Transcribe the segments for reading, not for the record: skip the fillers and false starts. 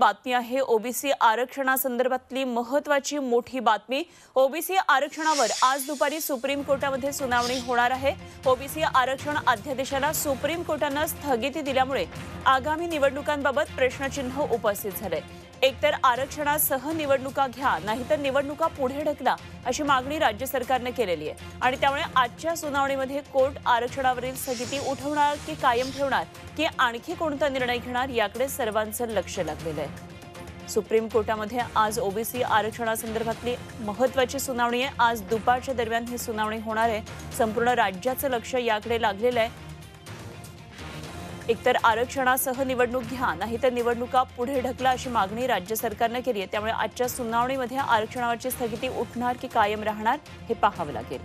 बातमी आहे ओबीसी आरक्षणासंदर्भातली महत्त्वाची मोठी बातमी। ओबीसी आरक्षणावर आज दुपारी सुप्रीम कोर्टामध्ये सुनावणी होणार आहे। ओबीसी आरक्षण अध्यादेशाला सुप्रीम कोर्टाने स्थगिती दिल्यामुळे आगामी निवडणुकांबाबत प्रश्नचिन्ह उपस्थित झाले। एकतर आरक्षणासह निवडणुका घ्या नाहीतर निवडणुका पुढे ढकला अशी मागणी राज्य सरकारने केलेली आहे आणि त्यामुळे आजच्या सुनावणीमध्ये कोर्ट आरक्षणावरील स्थगिती उठवणार की कायम ठेवणार की आणखी कोणता निर्णय घेणार याकडे सर्वांचं लक्ष लागलेलं आहे। सुप्रीम कोर्टामध्ये आज ओबीसी आरक्षणासंदर्भातली महत्त्वाची सुनावणी आहे। आज दुपारच्या दरम्यान ही सुनावणी होणार आहे। संपूर्ण राज्याचं लक्ष याकडे लागलेलं आहे। एकतर आरक्षणासह निवडणूक घ्या नाहीतर निवडणुका पुढे ढकला अशी मागणी राज्य सरकारने केली आहे। त्यामुळे आजच्या सुनावणीमध्ये आरक्षणावरची स्थगिती उठणार की कायम राहणार हे पाहावे लागेल।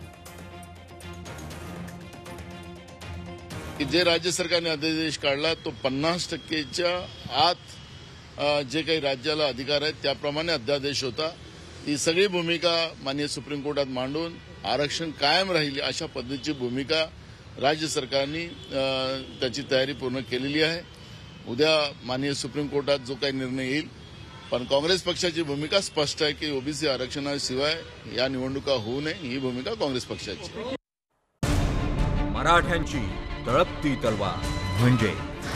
जे राज्य सरकारने अध्यादेश काढला तो 50% आत जे काही राज्याला अधिकार आहेत त्याप्रमाणे अध्यादेश होता। ही सगळी भूमिका माननीय सुप्रीम कोर्टात मांडून आरक्षण कायम राहील अशा पद्धतीची भूमिका राज्य सरकारने त्याची तयारी पूर्ण केलेली आहे। उद्या माननीय सुप्रीम कोर्टात जो काही निर्णय येईल, पण काँग्रेस पक्षाची भूमिका स्पष्ट आहे की ओबीसी आरक्षणाशिवाय या निवडणुका होऊ नये ही भूमिका काँग्रेस पक्षाची। मराठ्यांची तळपती तलवार म्हणजे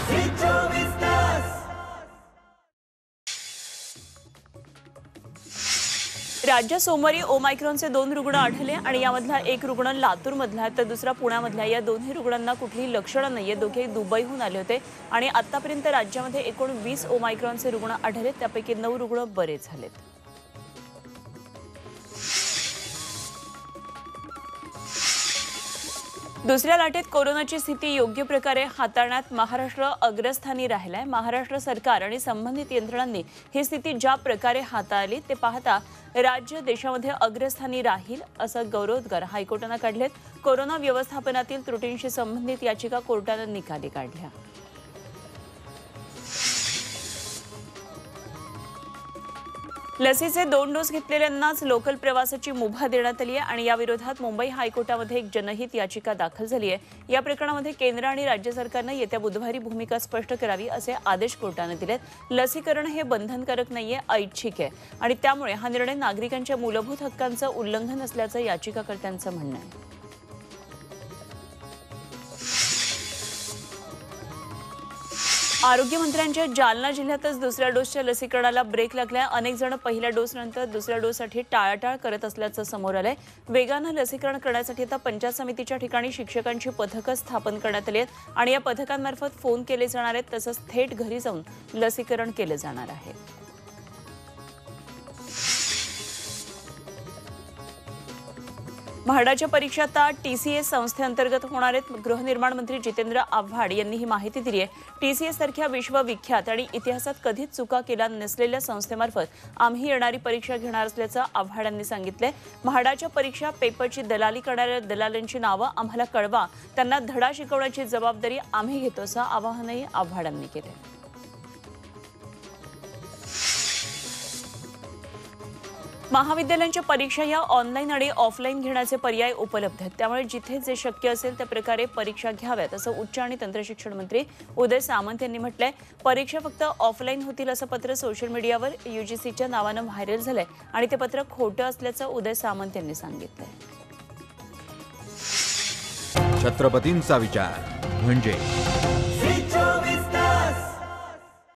राज्यात सोमवारी ओमायक्रॉनचे 2 रुग्ण आढळले आणि यामधला एक रुग्ण लातूरमधला तर दुसरा पुण्यामधला। या दोन्ही रुग्णांना कुठलीही लक्षणं नाहीये। दोघे दुबईहून आले होते आणि आतापर्यंत राज्यामध्ये एकूण 20 ओमायक्रॉनचे रुग्ण आढळले, त्यापैकी 9 रुग्ण बरे झालेत। दुसऱ्या लाटेत कोरोनाची स्थिती योग्य प्रकारे हाताळण्यात महाराष्ट्र अग्रस्थानी राहिलाय। महाराष्ट्र सरकार आणि संबंधित यंत्रणांनी ही स्थिती ज्या प्रकारे हाताळली ते पाहता राज्य देशामध्ये अग्रस्थानी राहील असं गौरवोद्गार हायकोर्टाने काढलेत। कोरोना व्यवस्थापनातील त्रुटींशी संबंधित याचिका कोर्टाने निकाली काढल्या। लसीचे 2 डोस घेतलेल्यांनाच लोकल प्रवासाची मुभा देण्यात आली आहे आणि या विरोधात मुंबई हायकोर्टामध्ये एक जनहित याचिका दाखल झाली आहे। या प्रकरणामध्ये केंद्र आणि राज्य सरकारने येत्या बुधवारी भूमिका स्पष्ट करावी असे आदेश कोर्टाने दिलेत। लसीकरण हे बंधनकारक नाहीये, ऐच्छिक आहे आणि त्यामुळे हा निर्णय नागरिकांच्या मूलभूत हक्कांचं उल्लंघन असल्याचं याचिकाकर्त्यांचं म्हणणं आहे। आरोग्यमंत्र्यांच्या जालना जिल्ह्यातच दुसऱ्या डोसच्या लसीकरणाला ब्रेक लागला। अनेक जण पहिल्या डोसनंतर दुसऱ्या डोससाठी टाळाटाळ करत असल्याचं समोर आलंय। वेगानं लसीकरण करण्यासाठी आता पंचायत समितीच्या ठिकाणी शिक्षकांची पथकं स्थापन करण्यात आली आहेत आणि या पथकांमार्फत फोन केले जाणार आहेत, तसंच थेट घरी जाऊन लसीकरण केलं जाणार आहे। म्हाडाच्या परीक्षा आता टीसीएस संस्थेअंतर्गत होणार आहेत। गृहनिर्माण मंत्री जितेंद्र आव्हाड यांनी ही माहिती दिली आहे। टीसीएस सारख्या विश्वविख्यात आणि इतिहासात कधीच चुका केल्या नसलेल्या संस्थेमार्फत आम्ही येणारी परीक्षा घेणार असल्याचं आव्हाड यांनी सांगितलंय। म्हाडाच्या परीक्षा पेपरची दलाली करणाऱ्या दलालांची नावं आम्हाला कळवा, त्यांना धडा शिकवण्याची जबाबदारी आम्ही घेतो असं आवाहनही आव्हाड यांनी केलंय। महाविद्यालयांच्या परीक्षा या ऑनलाईन आणि ऑफलाईन घेण्याचे पर्याय उपलब्ध आहेत, त्यामुळे जिथे जे शक्य असेल त्या प्रकारे परीक्षा घ्याव्यात असं उच्च आणि तंत्रशिक्षण मंत्री उदय सामंत यांनी म्हटलंय। परीक्षा फक्त ऑफलाईन होतील असं पत्र सोशल मीडियावर यूजीसीच्या नावानं व्हायरल झालंय आणि ते पत्र खोटं असल्याचं उदय सामंत यांनी सांगितलंय। छत्रपतींचा विचार म्हणजे